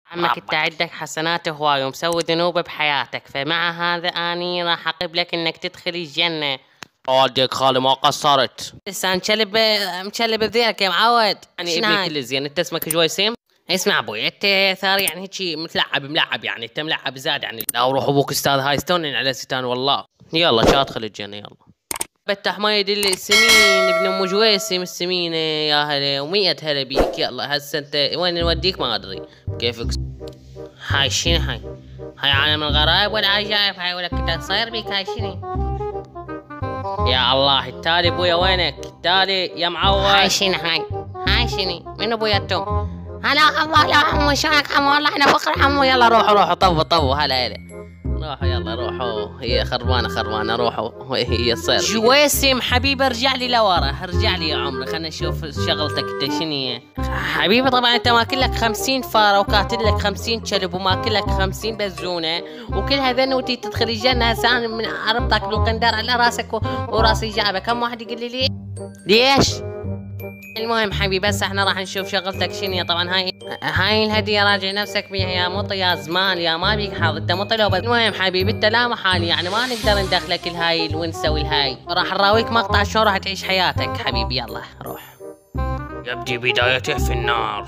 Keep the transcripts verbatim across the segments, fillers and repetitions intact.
عمك انت عندك حسنات هواي ومسوي ذنوب بحياتك، فمع هذا اني راح اقب لك انك تدخل الجنة. والديك خالي ما قصرت. لسه مشلب مشلب بذيلك يا معود. يعني ابني كل زين. انت اسمك جويسيم؟ اسمع ابوي، انت ثار يعني هيجي متلعب ملعب، يعني انت ملعب زاد يعني. لا وروح ابوك استاذ هاي ستون على ستان والله. يلا شا ادخل الجنة يلا. بتح ما يدل السمين ابن ام جويسم السمينة يا هلا ومية هلا بيك. يلا هسه انت وين نوديك ما ادري. كيفك؟ هاي شنو هاي؟ هاي عالم الغرائب ولا عجائب هاي ولا كنت صاير بيك هاي شنو؟ يا الله التالي ابويا وينك؟ التالي يا معود. هاي شنو هاي؟ هاي شنو؟ من ابويا انتم؟ هلا الله لا عمو شلونك عمو؟ والله انا فقر عمو. يلا روحوا روحوا طبوا طبوا. هلا هلا روحوا يلا روحوا. هي خربانه خربانه روحوا. هي تصير جويسم حبيبي ارجع لي لورا. ارجع لي يا عمري خلنا نشوف شغلتك انت شنو هي. حبيبي طبعا انت ماكل لك خمسين فاره وكاتل لك خمسين كلب وماكل لك خمسين بزونه وكل هذا وتي تدخل الجنه. هسه انا من اربطك بالقندار على راسك وراسي جابك. كم واحد يقول لي ليه؟ ليش؟ المهم حبيبي بس احنا راح نشوف شغلتك شنو. طبعا هاي هاي الهديه راجع نفسك بيها يا مطي يا زمان يا ما بيك حظ. انت مطي لو بس. المهم حبيبي انت لا محال يعني ما نقدر ندخلك الهاي الونسه والهاي. راح نراويك مقطع شلون راح تعيش حياتك حبيبي. يلا روح. يبدي بدايته في النار.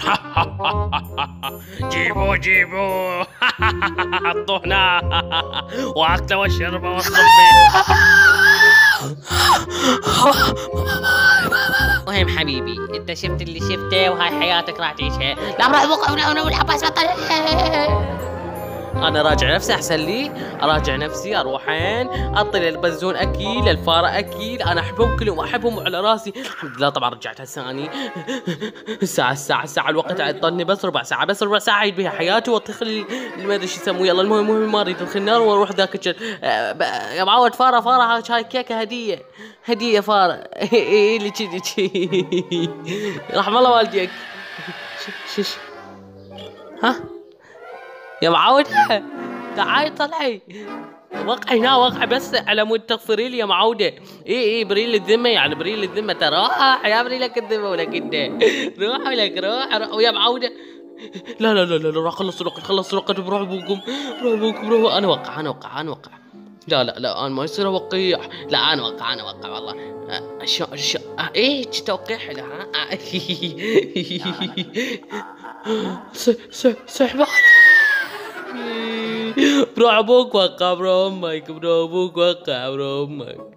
جيبوا جيبوا. حطونا واكله واشربه واصبي. المهم حبيبي انت شفت اللي شفته وهاي حياتك راح تعيشها. لا بروح بوقف والعباس بطل. انا راجع نفسي احسن لي. اراجع نفسي اروحين اطل البزون اكيل الفاره اكيل. انا احبهم كلهم احبهم على راسي الحمد لله. طبعا رجعت هسه اني الساعه الساعه الساعه الوقت عطني بس ربع ساعه بس ربع ساعه اعيد بها حياتي وادخل ما ادري شو يسموه. يلا المهم المهم ما اريد ادخل النار واروح ذاك يا معود. فاره فاره هاي كيكه هديه هديه فاره. ايه اللي كذي رحم الله والديك. شش ها يا معودة تعالي طلعي. وقع هنا وقع بس على مود تغفري لي يا معودة. اي اي بريل الذمة يعني بريل الذمة. ترى روح يا بريلك الذمة ولك انت. روح ولك روح روح ويا معودة. لا لا لا لا راح خلص الوقت خلص الوقت. بروح ابوكم بروح ابوكم بروح. انا وقع انا وقع انا وقع. لا لا لا انا ما يصير اوقع. لا انا وقع انا وقع والله. شو شو ايه توقيع حلو ها. سحبان. برو ابوك وقع برو امك برو ابوك وقع برو امك.